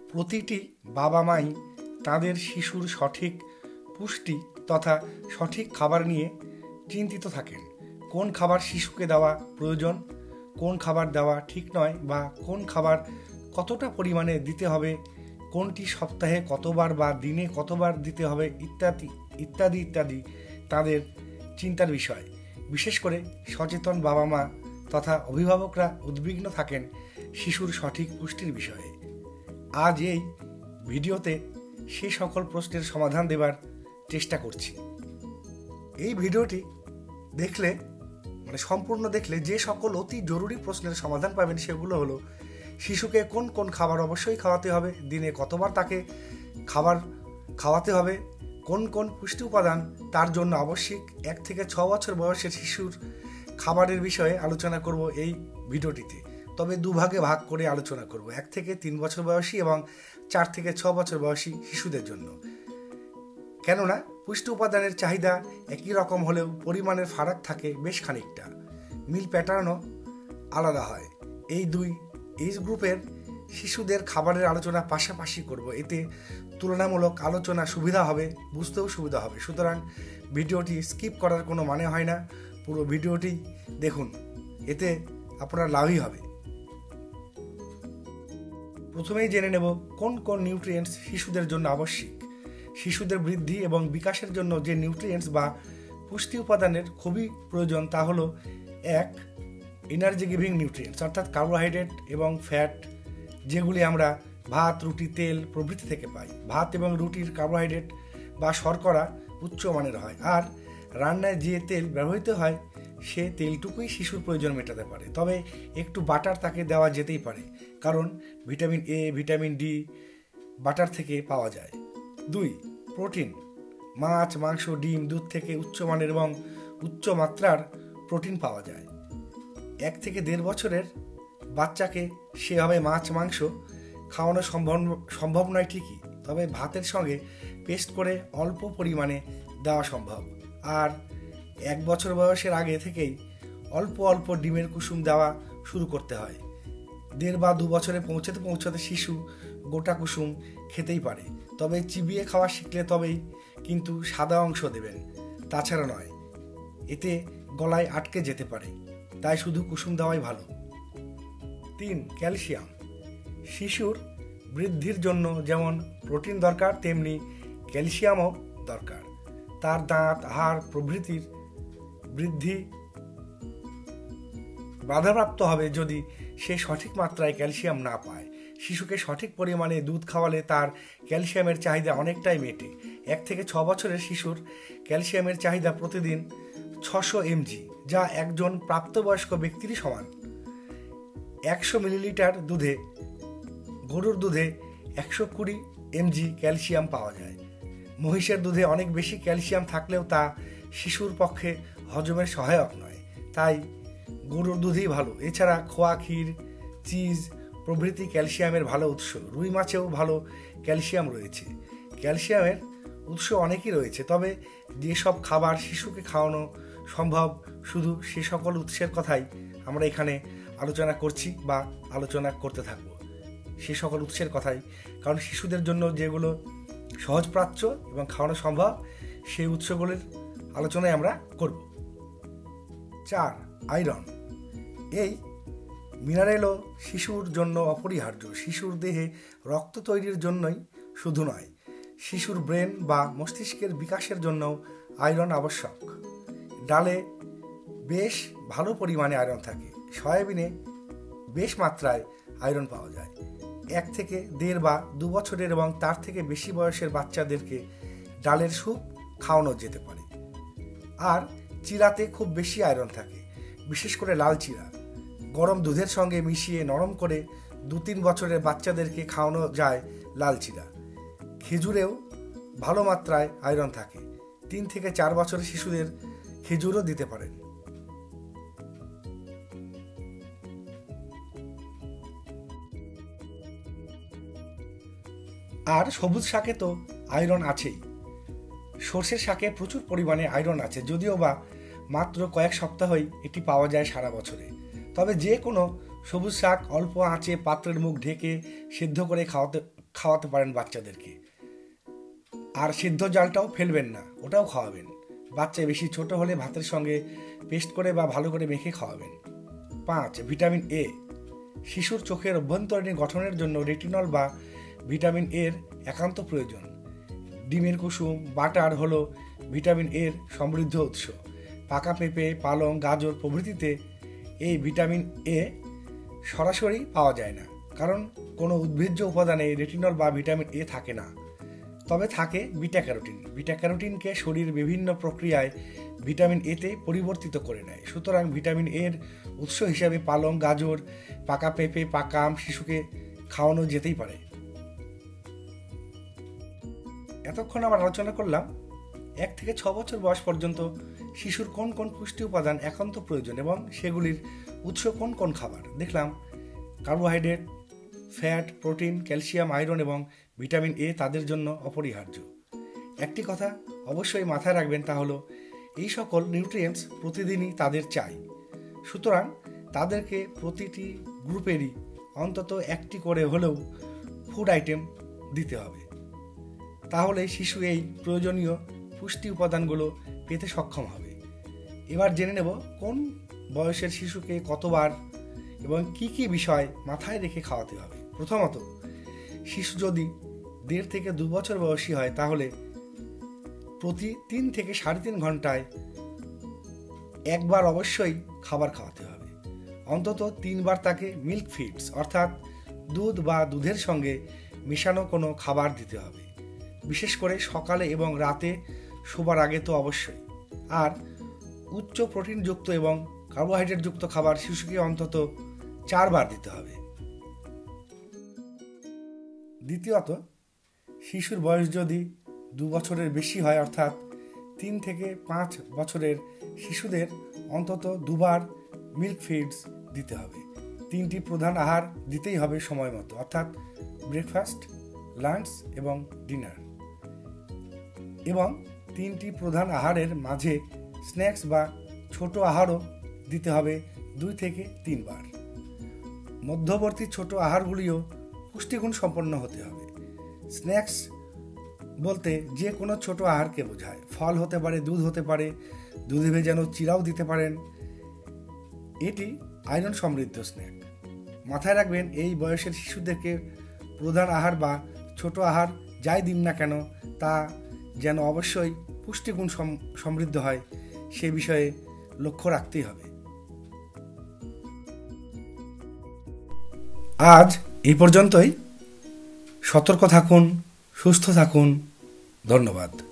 প্রতিটি বাবা মাই তাদের শিশুর সঠিক পুষ্টি তথা সঠিক খাবার নিয়ে চিন্তিত থাকেন। কোন খাবার শিশুকে দেওয়া প্রয়োজন, কোন খাবার দেওয়া ঠিক নয়, বা কোন খাবার কতটা পরিমাণে দিতে হবে, কোনটি সপ্তাহে কতবার বা দিনে কতবার দিতে হবে ইত্যাদি ইত্যাদি ইত্যাদি তাদের চিন্তার বিষয়। বিশেষ করে সচেতন বাবা মা তথা অভিভাবকরা উদ্বিগ্ন থাকেন শিশুর সঠিক পুষ্টির বিষয়ে। আজ এই ভিডিওতে সে সকল প্রশ্নের সমাধান দেবার চেষ্টা করছি। এই ভিডিওটি দেখলে সম্পূর্ণ দেখলে যে সকল অতি জরুরি প্রশ্নের সমাধান পাবেন সেগুলো হলো: শিশুকে কোন কোন খাবার অবশ্যই খাওয়াতে হবে, দিনে কতবার তাকে খাবার খাওয়াতে হবে, কোন কোন পুষ্টি উপাদান তার জন্য আবশ্যিক, 1 থেকে 6 বছর বয়সের শিশুর খাবারের বিষয়ে আলোচনা করব এই ভিডিওটিতে। তবে দুভাগে ভাগ করে আলোচনা করব, 1 থেকে 3 বছর বয়সী এবং 4 থেকে 6 বছর বয়সী শিশুদের জন্য। কেননা পুষ্টি উপাদানের চাহিদা একই রকম হলেও পরিমাণের ফারাক থাকে বেশ খানিকটা, মিল প্যাটার্নও আলাদা হয়। এই দুই এজ গ্রুপের শিশুদের খাবারের আলোচনা পাশাপাশি করব, এতে তুলনামূলক আলোচনা সুবিধা হবে, বুঝতেও সুবিধা হবে। সুতরাং ভিডিওটি স্কিপ করার কোনো মানে হয় না, পুরো ভিডিওটি দেখুন, এতে আপনার লাভই হবে। প্রথমেই জেনে নেব কোন কোন নিউট্রিয়েন্টস শিশুদের জন্য আবশ্যিক। শিশুদের বৃদ্ধি এবং বিকাশের জন্য যে নিউট্রিয়েন্টস বা পুষ্টি উপাদানের খুবই প্রয়োজন তা হলো: 1. এনার্জি গিভিং নিউট্রিয়েন্টস, অর্থাৎ কার্বোহাইড্রেট এবং ফ্যাট, যেগুলি আমরা ভাত, রুটি, তেল প্রভৃতি থেকে পাই। ভাত এবং রুটির কার্বোহাইড্রেট বা শর্করা উচ্চমানের হয়, আর রান্নায় যে তেল ব্যবহৃত হয় সে তেলটুকুই শিশুর প্রয়োজন মেটাতে পারে। তবে একটু বাটার তাকে দেওয়া যেতেই পারে, কারণ vitamin A, vitamin D butter থেকে পাওয়া যায়। 2. প্রোটিন, মাছ, মাংস, ডিম, দুধ থেকে উচ্চমানের এবং উচ্চ মাত্রার প্রোটিন পাওয়া যায়। 1 থেকে 1.5 বছরের বাচ্চাকে সেভাবে মাছ মাংস খাওয়ানো সম্ভব নয় ঠিকই, তবে ভাতের সঙ্গে পেস্ট করে অল্প পরিমাণে দেওয়া সম্ভব। আর 1 বছর বয়সের আগে থেকেই অল্প অল্প ডিমের কুসুম দেওয়া শুরু করতে হয়। 1.5 বা 2 বছরে পৌঁছাতে শিশু গোটা কুসুম খেতেই পারে, তবে চিবিয়ে খাওয়া শিখলে তবেই কিন্তু সাদা অংশ দেবেন, তাছাড়া নয়, এতে গলায় আটকে যেতে পারে, তাই শুধু কুসুম দেওয়াই ভালো। 3. ক্যালসিয়াম, শিশুর বৃদ্ধির জন্য যেমন প্রোটিন দরকার তেমনি ক্যালসিয়ামও দরকার। তার দাঁত, হাড় প্রভৃতির বৃদ্ধি বাধাপ্রাপ্ত হবে যদি সে সঠিক মাত্রায় ক্যালসিয়াম না পায়। শিশুকে সঠিক পরিমাণে দুধ খাওয়ালে তার ক্যালসিয়ামের চাহিদা অনেকটাই মেটে। 1 থেকে 6 বছরের শিশুর ক্যালসিয়ামের চাহিদা প্রতিদিন 600 mg, যা একজন প্রাপ্তবয়স্ক ব্যক্তিরই সমান। 100 মিলিলিটার দুধে, গরুর দুধে 120 mg ক্যালসিয়াম পাওয়া যায়। মহিষের দুধে অনেক বেশি ক্যালসিয়াম থাকলেও তা শিশুর পক্ষে হজমের সহায়ক নয়, তাই গরুর দুধই ভালো। এছাড়া খোয়া, ক্ষীর, চিজ প্রভৃতি ক্যালসিয়ামের ভালো উৎস। রুই মাছেও ভালো ক্যালসিয়াম রয়েছে। ক্যালসিয়ামের উৎস অনেকই রয়েছে, তবে যেসব খাবার শিশুকে খাওয়ানো সম্ভব শুধু সে সকল উৎসের কথাই আমরা এখানে আলোচনা করছি বা আলোচনা করতে থাকব, সে সকল উৎসের কথাই, কারণ শিশুদের জন্য যেগুলো সহজপ্রাচ্য এবং খাওয়ানো সম্ভব সেই উৎসগুলির আলোচনায় আমরা করব। 4. আয়রন, এই মিনারেলও শিশুর জন্য অপরিহার্য। শিশুর দেহে রক্ত তৈরির জন্যই শুধু নয়, শিশুর ব্রেন বা মস্তিষ্কের বিকাশের জন্যও আয়রন আবশ্যক। ডালে বেশ ভালো পরিমাণে আয়রন থাকে। সয়াবিনে বেশ মাত্রায় আয়রন পাওয়া যায়। 1 থেকে 1.5 বা 2 বছরের এবং তার থেকে বেশি বয়সের বাচ্চাদেরকে ডালের স্যুপ খাওয়ানো যেতে পারে। আর চিড়াতে খুব বেশি আয়রন থাকে, বিশেষ করে লাল চিড়া। গরম দুধের সঙ্গে মিশিয়ে নরম করে 2-3 বছরের বাচ্চাদেরকে খাওয়ানো যায় লাল চিড়া। খেজুরেও ভালো মাত্রায় আয়রন থাকে। 3 থেকে 4 বছরের শিশুদের খেজুরও দিতে পারেন। আর সবুজ শাকে তো আয়রন আছেই। সর্ষের শাকে প্রচুর পরিমাণে আয়রন আছে, যদিও বা মাত্র কয়েক সপ্তাহই এটি পাওয়া যায় সারা বছরে। তবে যে কোনো সবুজ শাক অল্প আঁচে পাত্রের মুখ ঢেকে সিদ্ধ করে খাওয়াতে পারেন বাচ্চাদেরকে। আর সিদ্ধ জালটাও ফেলবেন না, ওটাও খাওয়াবেন। বাচ্চা বেশি ছোট হলে ভাতের সঙ্গে পেস্ট করে বা ভালো করে মেখে খাওয়াবেন। 5. Vitamin A. শিশুর চোখের অভ্যন্তরীণ গঠনের জন্য রেটিনল বা ভিটামিন এর একান্ত প্রয়োজন। ডিমের কুসুম, বাটার হলো ভিটামিন এর সমৃদ্ধ উৎস। পাকা পেঁপে, পালং, গাজর প্রভৃতিতে এই ভিটামিন এ সরাসরি পাওয়া যায় না, কারণ কোনো উদ্ভিজ্জ উপাদানে রেটিনল বা ভিটামিন এ থাকে না। তবে থাকে বিটা ক্যারোটিন। বিটা ক্যারোটিনকে শরীর বিভিন্ন প্রক্রিয়ায় ভিটামিন এতে পরিবর্তিত করে নেয়। সুতরাং ভিটামিন এর উৎস হিসাবে পালং, গাজর, পাকা পেঁপে, পাকা আম শিশুকে খাওয়ানো যেতেই পারে। এতক্ষণ আমরা আলোচনা করলাম 1 থেকে 6 বছর বয়স পর্যন্ত শিশুর কোন কোন পুষ্টি উপাদান একান্ত প্রয়োজন এবং সেগুলির উৎস কোন কোন খাবার। দেখলাম carbohydrate, fat, protein, calcium, iron এবং ভিটামিন এ তাদের জন্য অপরিহার্য। একটি কথা অবশ্যই মাথায় রাখবেন, তা হলো এই সকল নিউট্রিয়েন্টস প্রতিদিনই তাদের চাই। সুতরাং তাদেরকে প্রতিটি গ্রুপেরই অন্তত একটি করে হলেও ফুড আইটেম দিতে হবে। তাহলে শিশু এই প্রয়োজনীয় পুষ্টি উপাদানগুলো পেতে সক্ষম হবে। এবার জেনে নেব কোন বয়সের শিশুকে কতবার এবং কি কি বিষয় মাথায় রেখে খাওয়াতে হবে। প্রথমত, শিশু যদি 1.5 থেকে 2 বছর বয়সী হয় তাহলে প্রতি 3 থেকে 3.5 ঘন্টায় একবার অবশ্যই খাবার খাওয়াতে হবে। অন্তত 3 বার তাকে মিল্ক ফিডস অর্থাৎ দুধ বা দুধের সঙ্গে মেশানো কোনো খাবার দিতে হবে, বিশেষ করে সকালে এবং রাতে শোবার আগে তো অবশ্যই। আর উচ্চ প্রোটিনযুক্ত এবং কার্বোহাইড্রেটযুক্ত খাবার শিশুকে অন্তত 4 বার দিতে হবে। দ্বিতীয়ত, শিশুর বয়স যদি 2 বছরের বেশি হয় অর্থাৎ 3 থেকে 5 বছরের শিশুদের অন্তত 2 বার মিল্ক ফিডস দিতে হবে। 3টি প্রধান আহার দিতেই হবে সময় মতো, অর্থাৎ ব্রেকফাস্ট, লাঞ্চ এবং ডিনার। এবং 3টি প্রধান আহারের মাঝে স্ন্যাক্স বা ছোট আহারও দিতে হবে 2 থেকে 3 বার। মধ্যবর্তী ছোট আহারগুলিও পুষ্টিগুণ সম্পন্ন হতে হবে। স্ন্যাক্স বলতে যে কোনো ছোট আহারকে বোঝায়। ফল হতে পারে, দুধ হতে পারে, দুধে ভেজানো চিড়াও দিতে পারেন। এটি আয়রন সমৃদ্ধ স্ন্যাক। মাথায় রাখবেন, এই বয়সের শিশুদেরকে প্রধান আহার বা ছোট আহার যাই দিন না কেন তা যেন অবশ্যই পুষ্টিগুণ সমৃদ্ধ হয়, সে বিষয়ে লক্ষ্য রাখতেই হবে। আজ এই পর্যন্তই। সতর্ক থাকুন, সুস্থ থাকুন। ধন্যবাদ।